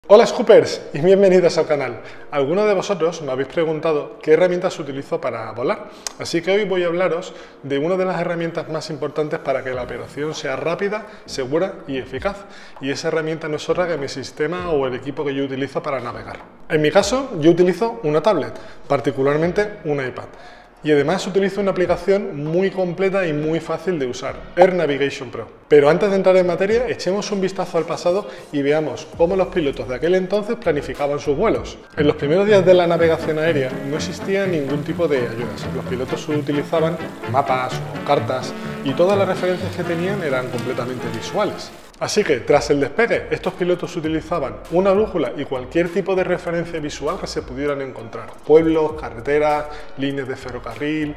Hola Scoopers y bienvenidos al canal. Algunos de vosotros me habéis preguntado qué herramientas utilizo para volar, así que hoy voy a hablaros de una de las herramientas más importantes para que la operación sea rápida, segura y eficaz. Y esa herramienta no es otra que mi sistema o el equipo que yo utilizo para navegar. En mi caso, yo utilizo una tablet, particularmente un iPad. Y además utilizo una aplicación muy completa y muy fácil de usar, Air Navigation Pro. Pero antes de entrar en materia, echemos un vistazo al pasado y veamos cómo los pilotos de aquel entonces planificaban sus vuelos. En los primeros días de la navegación aérea no existía ningún tipo de ayudas. Los pilotos utilizaban mapas o cartas y todas las referencias que tenían eran completamente visuales. Así que, tras el despegue, estos pilotos utilizaban una brújula y cualquier tipo de referencia visual que se pudieran encontrar. Pueblos, carreteras, líneas de ferrocarril,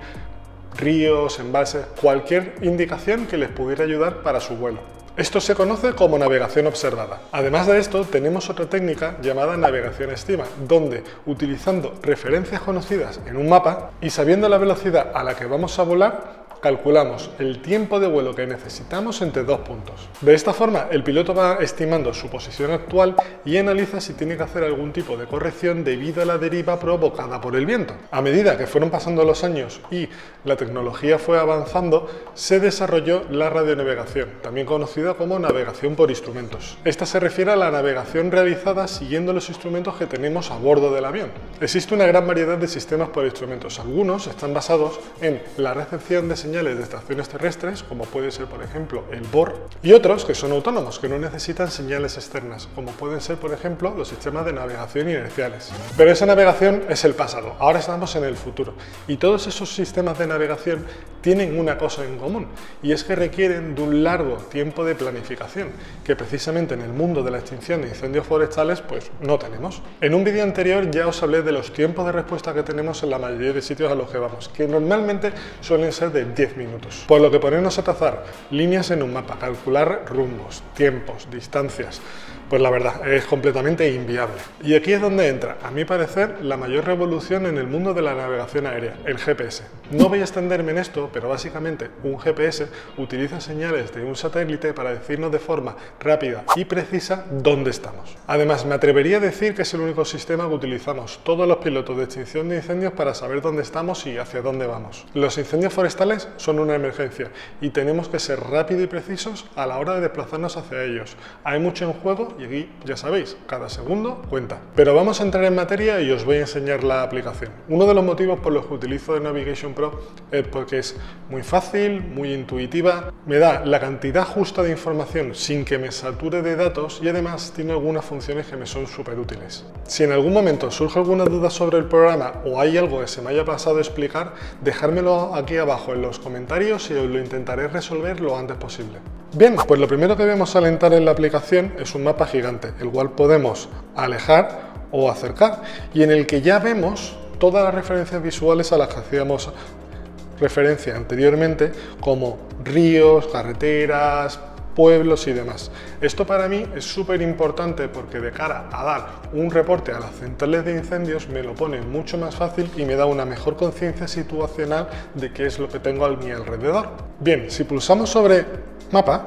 ríos, embalses, cualquier indicación que les pudiera ayudar para su vuelo. Esto se conoce como navegación observada. Además de esto, tenemos otra técnica llamada navegación estima, donde, utilizando referencias conocidas en un mapa y sabiendo la velocidad a la que vamos a volar, calculamos el tiempo de vuelo que necesitamos entre dos puntos. De esta forma, el piloto va estimando su posición actual y analiza si tiene que hacer algún tipo de corrección debido a la deriva provocada por el viento. A medida que fueron pasando los años y la tecnología fue avanzando, se desarrolló la radionavegación, también conocida como navegación por instrumentos. Esta se refiere a la navegación realizada siguiendo los instrumentos que tenemos a bordo del avión. Existe una gran variedad de sistemas por instrumentos. Algunos están basados en la recepción de señales de estaciones terrestres, como puede ser por ejemplo el BOR, y otros que son autónomos, que no necesitan señales externas, como pueden ser por ejemplo los sistemas de navegación inerciales. Pero esa navegación es el pasado, ahora estamos en el futuro, y todos esos sistemas de navegación tienen una cosa en común, y es que requieren de un largo tiempo de planificación, que precisamente en el mundo de la extinción de incendios forestales pues no tenemos. En un vídeo anterior ya os hablé de los tiempos de respuesta que tenemos en la mayoría de sitios a los que vamos, que normalmente suelen ser de 10 minutos. Por lo que ponernos a trazar líneas en un mapa, calcular rumbos, tiempos, distancias, pues la verdad es completamente inviable. Y aquí es donde entra, a mi parecer, la mayor revolución en el mundo de la navegación aérea, el GPS. No voy a extenderme en esto, pero básicamente un GPS utiliza señales de un satélite para decirnos de forma rápida y precisa dónde estamos. Además, me atrevería a decir que es el único sistema que utilizamos todos los pilotos de extinción de incendios para saber dónde estamos y hacia dónde vamos. Los incendios forestales son una emergencia y tenemos que ser rápidos y precisos a la hora de desplazarnos hacia ellos. Hay mucho en juego y aquí, ya sabéis, cada segundo cuenta. Pero vamos a entrar en materia y os voy a enseñar la aplicación. Uno de los motivos por los que utilizo Navigation Pro es porque es muy fácil, muy intuitiva, me da la cantidad justa de información sin que me sature de datos y además tiene algunas funciones que me son súper útiles. Si en algún momento surge alguna duda sobre el programa o hay algo que se me haya pasado a explicar, dejármelo aquí abajo en los comentarios y os lo intentaré resolver lo antes posible. Bien, pues lo primero que vemos al entrar en la aplicación es un mapa gigante, el cual podemos alejar o acercar y en el que ya vemos todas las referencias visuales a las que hacíamos referencia anteriormente, como ríos, carreteras, pueblos y demás. Esto para mí es súper importante porque de cara a dar un reporte a las centrales de incendios me lo pone mucho más fácil y me da una mejor conciencia situacional de qué es lo que tengo a mi alrededor. Bien, si pulsamos sobre mapa,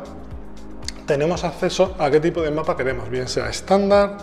tenemos acceso a qué tipo de mapa queremos, bien sea estándar,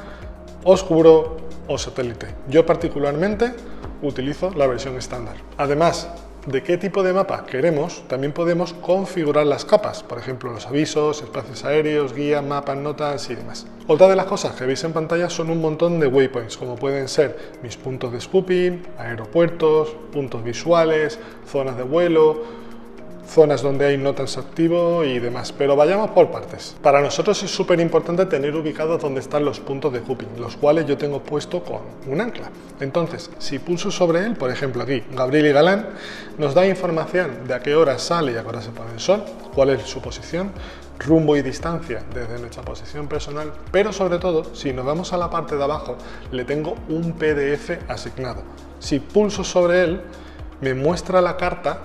oscuro o satélite. Yo particularmente utilizo la versión estándar. Además de qué tipo de mapa queremos, también podemos configurar las capas, por ejemplo los avisos, espacios aéreos, guías, mapas, notas y demás. Otra de las cosas que veis en pantalla son un montón de waypoints, como pueden ser mis puntos de scooping, aeropuertos, puntos visuales, zonas de vuelo, zonas donde hay notas activo y demás, pero vayamos por partes. Para nosotros es súper importante tener ubicados donde están los puntos de scooping, los cuales yo tengo puesto con un ancla. Entonces, si pulso sobre él, por ejemplo aquí, Gabriel y Galán, nos da información de a qué hora sale y a qué hora se pone el sol, cuál es su posición, rumbo y distancia desde nuestra posición personal, pero sobre todo, si nos vamos a la parte de abajo, le tengo un PDF asignado. Si pulso sobre él, me muestra la carta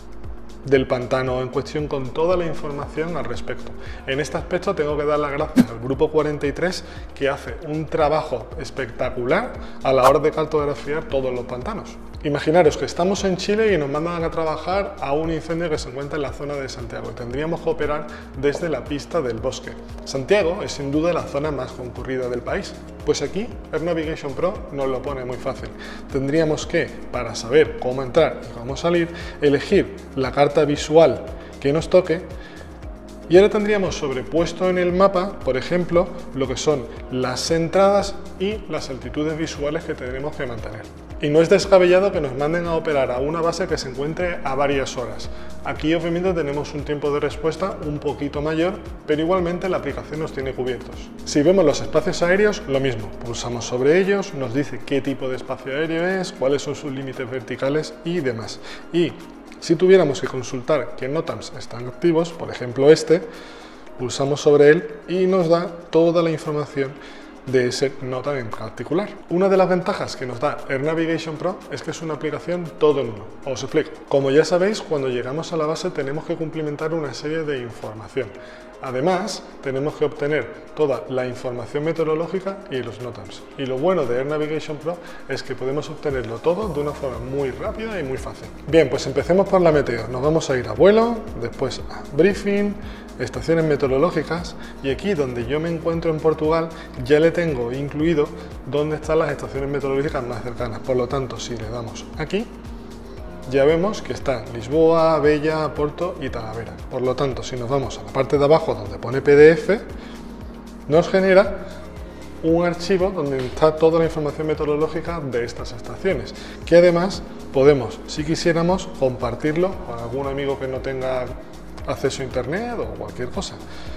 del pantano en cuestión con toda la información al respecto. En este aspecto tengo que dar las gracias al Grupo 43 que hace un trabajo espectacular a la hora de cartografiar todos los pantanos. Imaginaros que estamos en Chile y nos mandan a trabajar a un incendio que se encuentra en la zona de Santiago. Tendríamos que operar desde la pista del bosque. Santiago es sin duda la zona más concurrida del país. Pues aquí Air Navigation Pro nos lo pone muy fácil. Tendríamos que, para saber cómo entrar y cómo salir, elegir la carta visual que nos toque. Y ahora tendríamos sobrepuesto en el mapa, por ejemplo, lo que son las entradas y las altitudes visuales que tenemos que mantener. Y no es descabellado que nos manden a operar a una base que se encuentre a varias horas. Aquí obviamente tenemos un tiempo de respuesta un poquito mayor, pero igualmente la aplicación nos tiene cubiertos. Si vemos los espacios aéreos, lo mismo. Pulsamos sobre ellos, nos dice qué tipo de espacio aéreo es, cuáles son sus límites verticales y demás. Y si tuviéramos que consultar qué NOTAMs están activos, por ejemplo este, pulsamos sobre él y nos da toda la información de ese NOTAM en particular. Una de las ventajas que nos da Air Navigation Pro es que es una aplicación todo en uno. Os explico. Como ya sabéis, cuando llegamos a la base tenemos que cumplimentar una serie de información. Además, tenemos que obtener toda la información meteorológica y los NOTAMs. Y lo bueno de Air Navigation Pro es que podemos obtenerlo todo de una forma muy rápida y muy fácil. Bien, pues empecemos por la meteo. Nos vamos a ir a vuelo, después a briefing, estaciones meteorológicas, y aquí donde yo me encuentro en Portugal ya le tengo incluido dónde están las estaciones meteorológicas más cercanas. Por lo tanto, si le damos aquí, ya vemos que está Lisboa, Bella, Porto y Talavera. Por lo tanto, si nos vamos a la parte de abajo donde pone PDF, nos genera un archivo donde está toda la información meteorológica de estas estaciones, que además podemos, si quisiéramos, compartirlo con algún amigo que no tenga acceso a internet o cualquier cosa.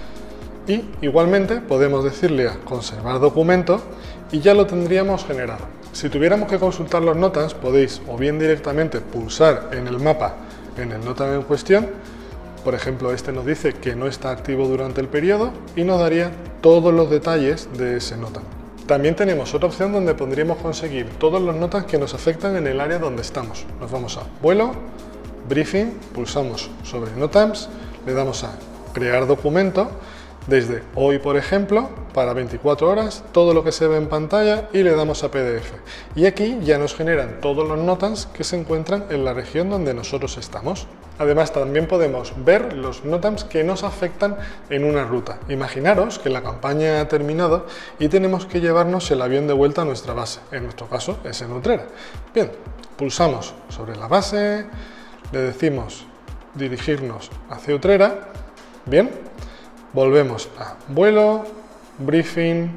Y igualmente podemos decirle a conservar documento y ya lo tendríamos generado. Si tuviéramos que consultar los NOTAMs, podéis o bien directamente pulsar en el mapa en el NOTAM en cuestión. Por ejemplo, este nos dice que no está activo durante el periodo y nos daría todos los detalles de ese NOTAM. También tenemos otra opción donde podríamos conseguir todos los NOTAMs que nos afectan en el área donde estamos. Nos vamos a vuelo, briefing, pulsamos sobre NOTAMs, le damos a crear documento, desde hoy por ejemplo, para 24 horas, todo lo que se ve en pantalla, y le damos a PDF. Y aquí ya nos generan todos los NOTAMs que se encuentran en la región donde nosotros estamos. Además también podemos ver los NOTAMs que nos afectan en una ruta. Imaginaros que la campaña ha terminado y tenemos que llevarnos el avión de vuelta a nuestra base, en nuestro caso es en Utrera. Bien, pulsamos sobre la base, le decimos dirigirnos hacia Utrera, bien, volvemos a vuelo, briefing,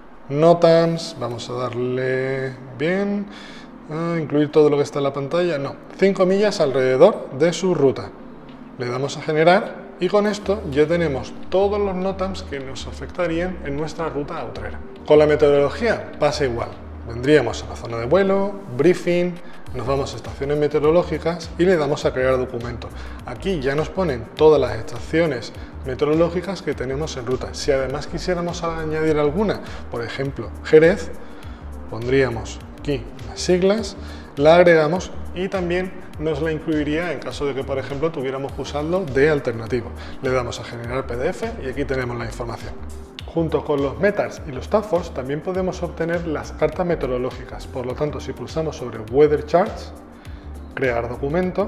NOTAMs, vamos a darle bien, incluir todo lo que está en la pantalla, no, 5 millas alrededor de su ruta. Le damos a generar y con esto ya tenemos todos los NOTAMs que nos afectarían en nuestra ruta a Utrera. Con la meteorología pasa igual. Vendríamos a la zona de vuelo, briefing, nos vamos a estaciones meteorológicas y le damos a crear documento. Aquí ya nos ponen todas las estaciones meteorológicas que tenemos en ruta. Si además quisiéramos añadir alguna, por ejemplo Jerez, pondríamos aquí las siglas, la agregamos y también nos la incluiría en caso de que, por ejemplo, tuviéramos que usarlo de alternativo. Le damos a generar PDF y aquí tenemos la información. Junto con los METARs y los TAFORS también podemos obtener las cartas meteorológicas. Por lo tanto, si pulsamos sobre Weather Charts, crear documento,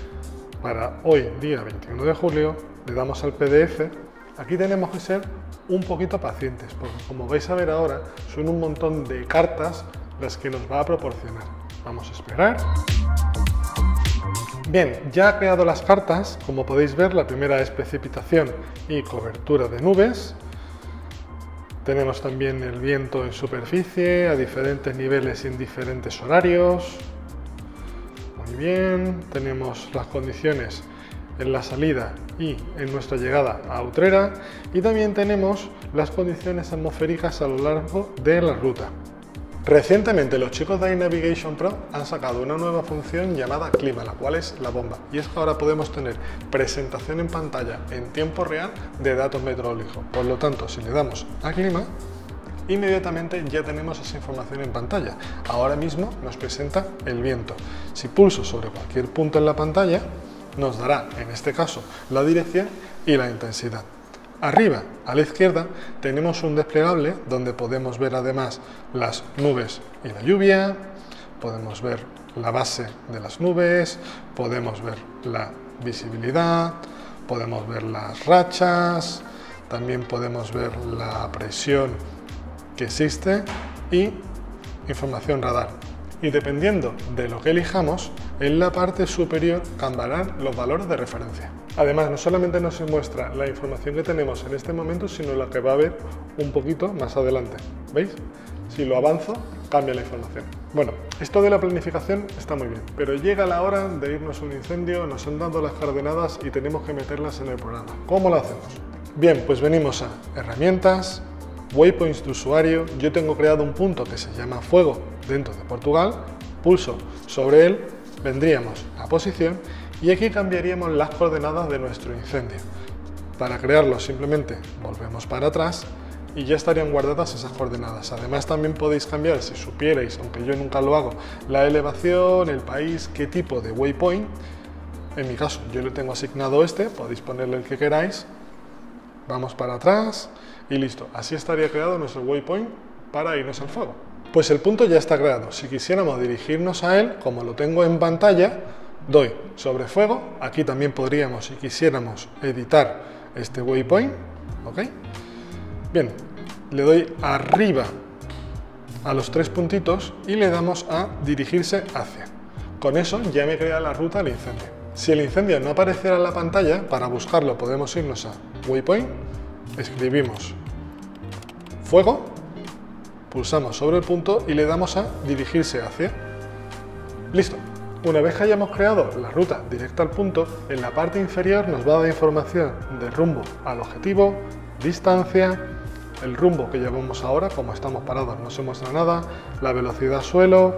para hoy, día 21 de julio, le damos al PDF. Aquí tenemos que ser un poquito pacientes, porque como vais a ver ahora, son un montón de cartas las que nos va a proporcionar. Vamos a esperar. Bien, ya ha creado las cartas. Como podéis ver, la primera es precipitación y cobertura de nubes. Tenemos también el viento en superficie a diferentes niveles y en diferentes horarios. Muy bien, tenemos las condiciones en la salida y en nuestra llegada a Utrera, y también tenemos las condiciones atmosféricas a lo largo de la ruta. Recientemente los chicos de iNavigation Pro han sacado una nueva función llamada Clima, la cual es la bomba, y es que ahora podemos tener presentación en pantalla en tiempo real de datos meteorológicos. Por lo tanto, si le damos a Clima, inmediatamente ya tenemos esa información en pantalla. Ahora mismo nos presenta el viento. Si pulso sobre cualquier punto en la pantalla, nos dará, en este caso, la dirección y la intensidad. Arriba, a la izquierda, tenemos un desplegable donde podemos ver además las nubes y la lluvia, podemos ver la base de las nubes, podemos ver la visibilidad, podemos ver las rachas, también podemos ver la presión que existe y información radar. Y dependiendo de lo que elijamos, en la parte superior cambiarán los valores de referencia. Además, no solamente nos muestra la información que tenemos en este momento, sino la que va a haber un poquito más adelante. ¿Veis? Si lo avanzo, cambia la información. Bueno, esto de la planificación está muy bien, pero llega la hora de irnos a un incendio, nos han dado las coordenadas y tenemos que meterlas en el programa. ¿Cómo lo hacemos? Bien, pues venimos a herramientas, waypoints de usuario. Yo tengo creado un punto que se llama fuego dentro de Portugal, pulso sobre él, vendríamos a posición y aquí cambiaríamos las coordenadas de nuestro incendio. Para crearlo simplemente volvemos para atrás y ya estarían guardadas esas coordenadas. Además también podéis cambiar, si supierais, aunque yo nunca lo hago, la elevación, el país, qué tipo de waypoint. En mi caso yo le tengo asignado este, podéis ponerle el que queráis. Vamos para atrás y listo. Así estaría creado nuestro waypoint para irnos al fuego. Pues el punto ya está creado. Si quisiéramos dirigirnos a él, como lo tengo en pantalla, doy sobre fuego. Aquí también podríamos, si quisiéramos, editar este waypoint. ¿Ok? Bien, le doy arriba a los tres puntitos y le damos a dirigirse hacia. Con eso ya me crea la ruta del incendio. Si el incendio no apareciera en la pantalla, para buscarlo podemos irnos a waypoint, escribimos fuego, pulsamos sobre el punto y le damos a dirigirse hacia. Listo. Una vez que hayamos creado la ruta directa al punto, en la parte inferior nos va a dar información de rumbo al objetivo, distancia, el rumbo que llevamos ahora, como estamos parados no se muestra nada, la velocidad suelo,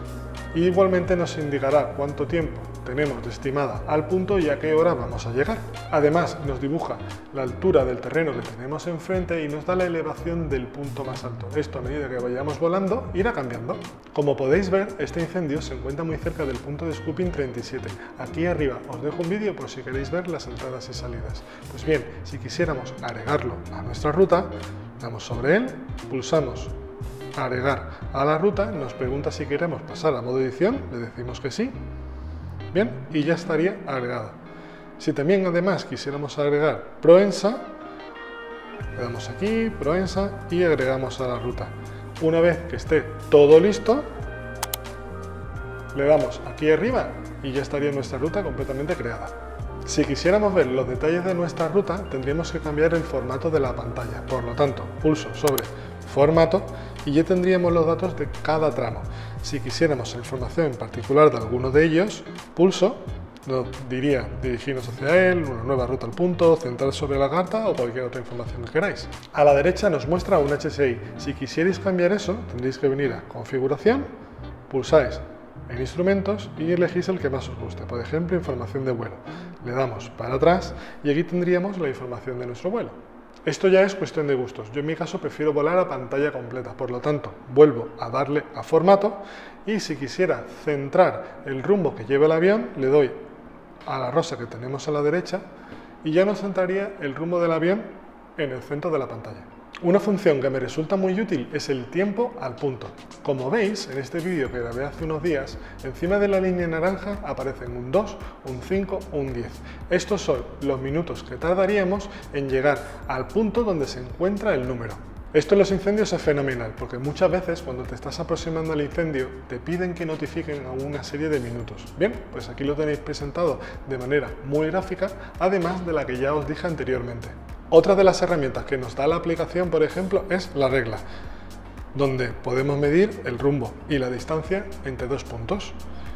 y igualmente nos indicará cuánto tiempo tenemos de estimada al punto y a qué hora vamos a llegar. Además nos dibuja la altura del terreno que tenemos enfrente y nos da la elevación del punto más alto. Esto a medida que vayamos volando irá cambiando. Como podéis ver, este incendio se encuentra muy cerca del punto de Scooping 37. Aquí arriba os dejo un vídeo por si queréis ver las entradas y salidas. Pues bien, si quisiéramos agregarlo a nuestra ruta, damos sobre él, pulsamos agregar a la ruta, nos pregunta si queremos pasar a modo edición, le decimos que sí. Bien, y ya estaría agregado. Si también además quisiéramos agregar Proensa, le damos aquí, Proensa, y agregamos a la ruta. Una vez que esté todo listo, le damos aquí arriba y ya estaría nuestra ruta completamente creada. Si quisiéramos ver los detalles de nuestra ruta, tendríamos que cambiar el formato de la pantalla. Por lo tanto, pulso sobre formato y ya tendríamos los datos de cada tramo. Si quisiéramos información en particular de alguno de ellos, pulso, nos diría dirigirnos hacia él, una nueva ruta al punto, centrar sobre la carta o cualquier otra información que queráis. A la derecha nos muestra un HSI. Si quisierais cambiar eso, tendréis que venir a configuración, pulsáis en instrumentos y elegís el que más os guste, por ejemplo información de vuelo. Le damos para atrás y aquí tendríamos la información de nuestro vuelo. Esto ya es cuestión de gustos. Yo en mi caso prefiero volar a pantalla completa, por lo tanto vuelvo a darle a formato y si quisiera centrar el rumbo que lleva el avión, le doy a la rosa que tenemos a la derecha y ya nos centraría el rumbo del avión en el centro de la pantalla. Una función que me resulta muy útil es el tiempo al punto. Como veis, en este vídeo que grabé hace unos días, encima de la línea naranja aparecen un 2, un 5 o un 10. Estos son los minutos que tardaríamos en llegar al punto donde se encuentra el número. Esto en los incendios es fenomenal, porque muchas veces cuando te estás aproximando al incendio te piden que notifiquen a una serie de minutos. Bien, pues aquí lo tenéis presentado de manera muy gráfica, además de la que ya os dije anteriormente. Otra de las herramientas que nos da la aplicación, por ejemplo, es la regla, donde podemos medir el rumbo y la distancia entre dos puntos.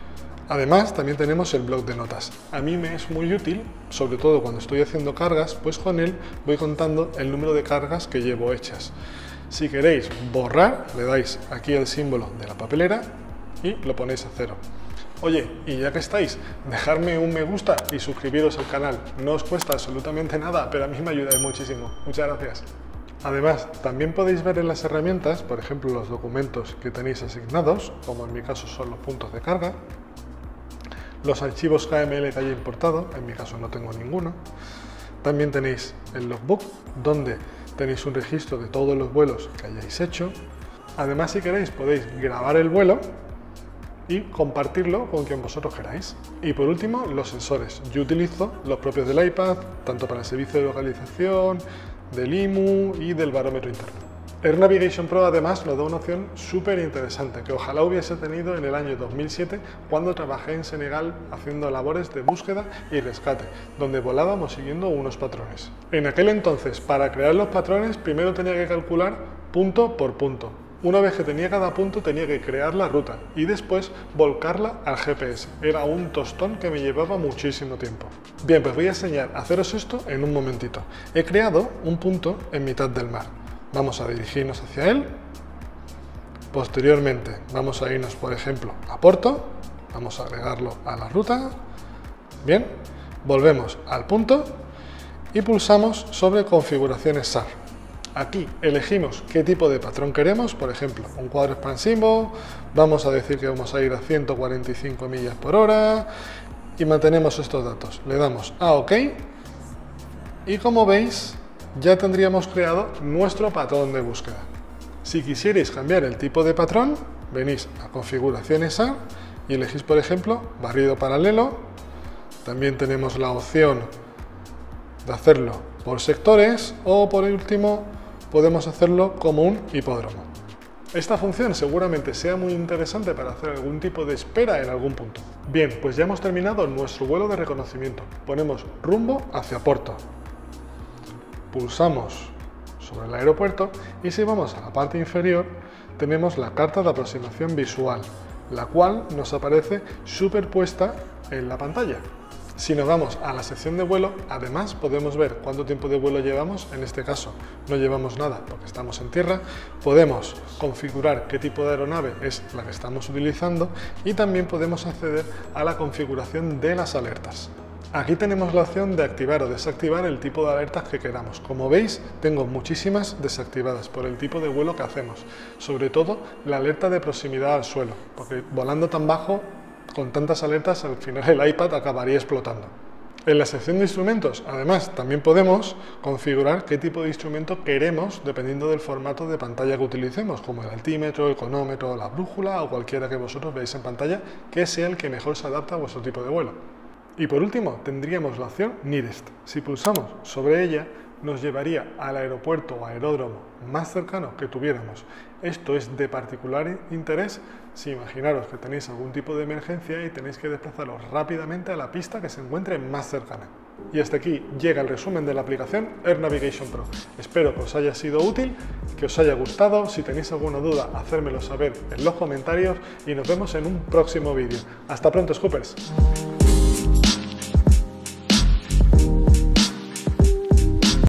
Además, también tenemos el bloc de notas. A mí me es muy útil, sobre todo cuando estoy haciendo cargas, pues con él voy contando el número de cargas que llevo hechas. Si queréis borrar, le dais aquí el símbolo de la papelera y lo ponéis a 0. Oye, y ya que estáis, dejadme un me gusta y suscribiros al canal. No os cuesta absolutamente nada, pero a mí me ayudáis muchísimo. Muchas gracias. Además, también podéis ver en las herramientas, por ejemplo, los documentos que tenéis asignados, como en mi caso son los puntos de carga, los archivos KML que haya importado, en mi caso no tengo ninguno. También tenéis el logbook, donde tenéis un registro de todos los vuelos que hayáis hecho. Además, si queréis, podéis grabar el vuelo, y compartirlo con quien vosotros queráis. Y por último, los sensores. Yo utilizo los propios del iPad, tanto para el servicio de localización, del IMU y del barómetro interno. Air Navigation Pro además nos da una opción súper interesante que ojalá hubiese tenido en el año 2007 cuando trabajé en Senegal haciendo labores de búsqueda y rescate, donde volábamos siguiendo unos patrones. En aquel entonces, para crear los patrones, primero tenía que calcular punto por punto. Una vez que tenía cada punto tenía que crear la ruta y después volcarla al GPS. Era un tostón que me llevaba muchísimo tiempo. Bien, pues voy a enseñar a haceros esto en un momentito. He creado un punto en mitad del mar. Vamos a dirigirnos hacia él. Posteriormente vamos a irnos, por ejemplo, a Porto. Vamos a agregarlo a la ruta. Bien, volvemos al punto y pulsamos sobre configuraciones SAR. Aquí elegimos qué tipo de patrón queremos, por ejemplo, un cuadro expansivo. Vamos a decir que vamos a ir a 145 millas por hora y mantenemos estos datos. Le damos a OK y como veis, ya tendríamos creado nuestro patrón de búsqueda. Si quisierais cambiar el tipo de patrón, venís a configuraciones SAR y elegís, por ejemplo, barrido paralelo. También tenemos la opción de hacerlo por sectores o, por último, podemos hacerlo como un hipódromo. Esta función seguramente sea muy interesante para hacer algún tipo de espera en algún punto. Bien, pues ya hemos terminado nuestro vuelo de reconocimiento. Ponemos rumbo hacia Porto. Pulsamos sobre el aeropuerto y si vamos a la parte inferior tenemos la carta de aproximación visual, la cual nos aparece superpuesta en la pantalla. Si nos vamos a la sección de vuelo, además podemos ver cuánto tiempo de vuelo llevamos. En este caso no llevamos nada porque estamos en tierra. Podemos configurar qué tipo de aeronave es la que estamos utilizando y también podemos acceder a la configuración de las alertas. Aquí tenemos la opción de activar o desactivar el tipo de alertas que queramos. Como veis, tengo muchísimas desactivadas por el tipo de vuelo que hacemos. Sobre todo la alerta de proximidad al suelo, porque volando tan bajo, con tantas alertas, al final el iPad acabaría explotando. En la sección de instrumentos, además, también podemos configurar qué tipo de instrumento queremos dependiendo del formato de pantalla que utilicemos, como el altímetro, el cronómetro, la brújula o cualquiera que vosotros veáis en pantalla, que sea el que mejor se adapta a vuestro tipo de vuelo. Y por último, tendríamos la opción Nearest. Si pulsamos sobre ella, nos llevaría al aeropuerto o aeródromo más cercano que tuviéramos. Esto es de particular interés si imaginaros que tenéis algún tipo de emergencia y tenéis que desplazaros rápidamente a la pista que se encuentre más cercana. Y hasta aquí llega el resumen de la aplicación Air Navigation Pro. Espero que os haya sido útil, que os haya gustado. Si tenéis alguna duda, hacérmelo saber en los comentarios y nos vemos en un próximo vídeo. Hasta pronto, Scoopers.